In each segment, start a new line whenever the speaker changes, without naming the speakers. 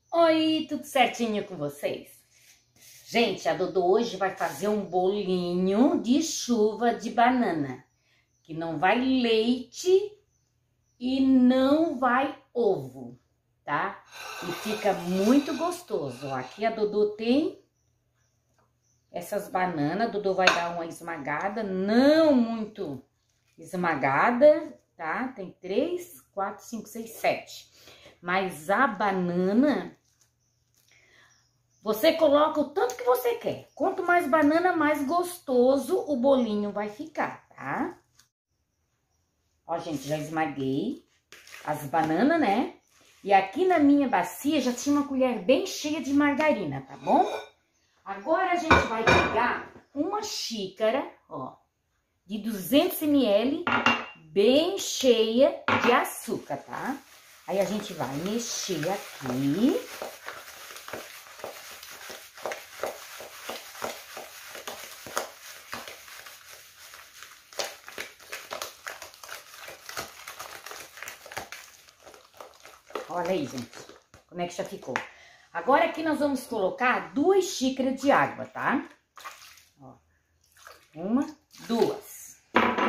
Oi, tudo certinho com vocês? Gente, a Dodô hoje vai fazer um bolinho de chuva de banana, que não vai leite e não vai ovo, tá? E fica muito gostoso. Ó, aqui a Dodô tem essas bananas, a Dodô vai dar uma esmagada, não muito esmagada, tá? Tem 3, 4, 5, 6, 7. Mas a banana, você coloca o tanto que você quer. Quanto mais banana, mais gostoso o bolinho vai ficar, tá? Ó, gente, já esmaguei as bananas, né? E aqui na minha bacia já tinha uma colher bem cheia de margarina, tá bom? Agora a gente vai pegar uma xícara, ó, de 200 ml, bem cheia de açúcar, tá? Aí a gente vai mexer aqui. Olha aí, gente, como é que já ficou. Agora aqui nós vamos colocar 2 xícaras de água, tá? Ó, 1, 2.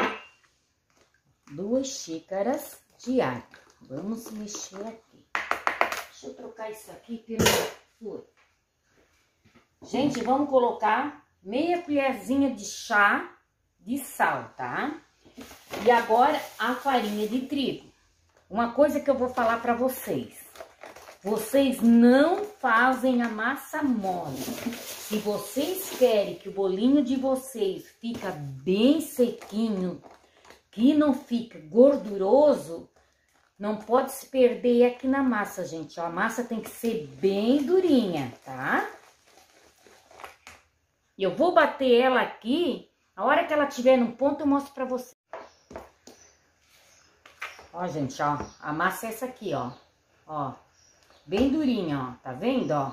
2 xícaras de água. Vamos mexer aqui. Deixa eu trocar isso aqui pelo outro. Gente, vamos colocar meia colherzinha de chá de sal, tá? E agora a farinha de trigo. Uma coisa que eu vou falar pra vocês. Vocês não fazem a massa mole. Se vocês querem que o bolinho de vocês fica bem sequinho, que não fica gorduroso, não pode se perder aqui na massa, gente. Ó, a massa tem que ser bem durinha, tá? E eu vou bater ela aqui. A hora que ela estiver no ponto, eu mostro pra vocês. Ó, gente, ó. A massa é essa aqui, ó. Ó. Bem durinha, ó. Tá vendo, ó?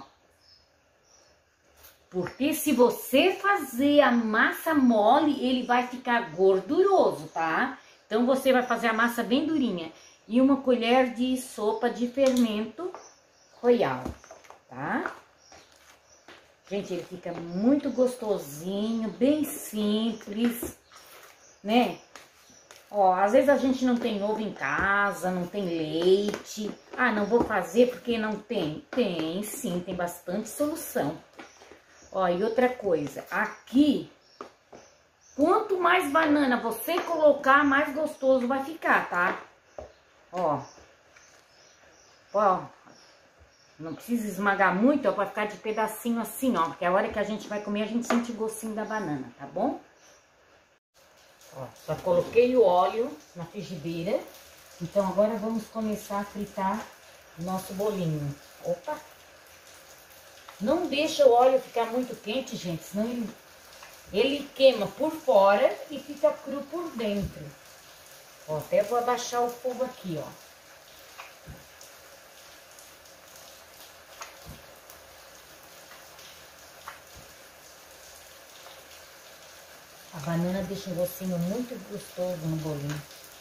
Porque se você fazer a massa mole, ele vai ficar gorduroso, tá? Então, você vai fazer a massa bem durinha. E uma colher de sopa de fermento royal, tá? Gente, ele fica muito gostosinho, bem simples, né? Ó, às vezes a gente não tem ovo em casa, não tem leite. Ah, não vou fazer porque não tem. Tem sim, tem bastante solução. Ó, e outra coisa, aqui, quanto mais banana você colocar, mais gostoso vai ficar, tá? Ó, ó, não precisa esmagar muito, ó, pra ficar de pedacinho assim, ó, porque a hora que a gente vai comer, a gente sente o gostinho da banana, tá bom? Ó, já coloquei o óleo na frigideira, então agora vamos começar a fritar o nosso bolinho. Opa! Não deixa o óleo ficar muito quente, gente, senão ele queima por fora e fica cru por dentro. Ó, até vou abaixar o fogo aqui, ó. A banana deixa um gostinho muito gostoso no bolinho.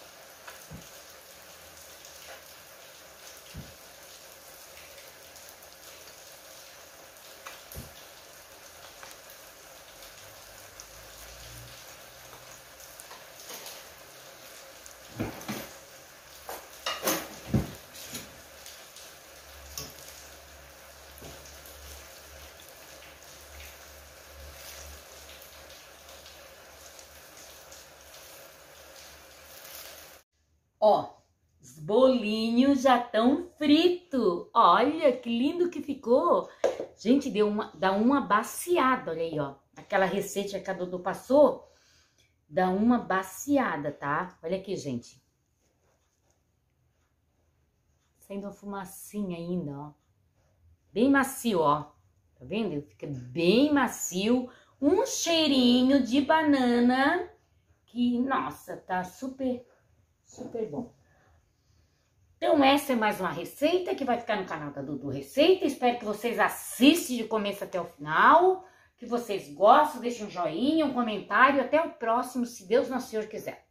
Ó, os bolinhos já estão fritos. Olha que lindo que ficou. Gente, dá uma baciada, olha aí, ó. Aquela receita que a Dodô passou, dá uma baciada, tá? Olha aqui, gente. Saindo uma fumacinha ainda, ó. Bem macio, ó. Tá vendo? Fica bem macio. Um cheirinho de banana que, nossa, tá super bom. Então, essa é mais uma receita que vai ficar no canal da Dudu Receita. Espero que vocês assistam de começo até o final. Que vocês gostem, deixem um joinha, um comentário. Até o próximo, se Deus nosso Senhor quiser.